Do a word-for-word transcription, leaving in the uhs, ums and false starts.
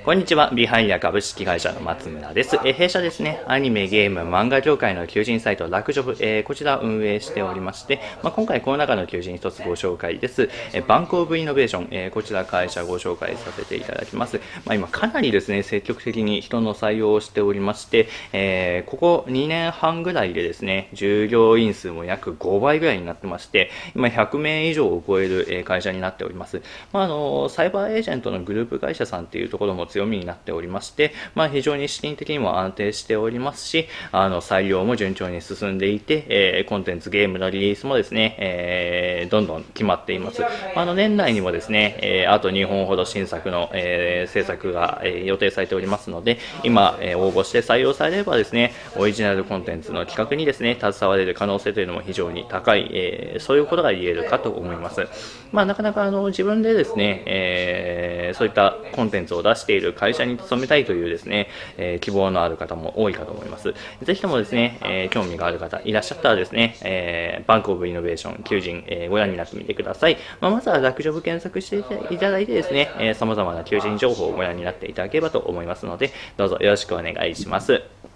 こんにちは、ビハイヤ株式会社の松村です。えー、弊社ですね、アニメ、ゲーム、漫画業界の求人サイト、ラクジョブ、えー、こちらを運営しておりまして、まあ、今回この中の求人一つご紹介です。えー、バンクオブイノベーション、えー、こちら会社ご紹介させていただきます。まあ、今かなりですね、積極的に人の採用をしておりまして、えー、ここにねんはんぐらいでですね、従業員数も約ごばいぐらいになってまして、今ひゃくめい以上を超える会社になっております。まあ、あの、サイバーエージェントのグループ会社さんっていうところも強みになっておりまして、まあ、非常に資金的にも安定しておりますし、あの採用も順調に進んでいて、えー、コンテンツゲームのリリースもですね、えー、どんどん決まっています。あの年内にもですね、えー、あとにほんほど新作の、えー、制作が、えー、予定されておりますので、今、えー、応募して採用されればですね、オリジナルコンテンツの企画にですね、携われる可能性というのも非常に高い、えー、そういうことが言えるかと思います。まあ、なかなかあの自分でですね、えー、そういったコンテンツを出している会社に勤めたいというですね、えー、希望のある方も多いかと思います。ぜひともですね、えー、興味がある方いらっしゃったらですね、えー、バンクオブイノベーション求人、えー、ご覧になってみてください。まあ、まずはラクジョブ検索していただいてですね、えー、様々な求人情報をご覧になっていただければと思いますので、どうぞよろしくお願いします。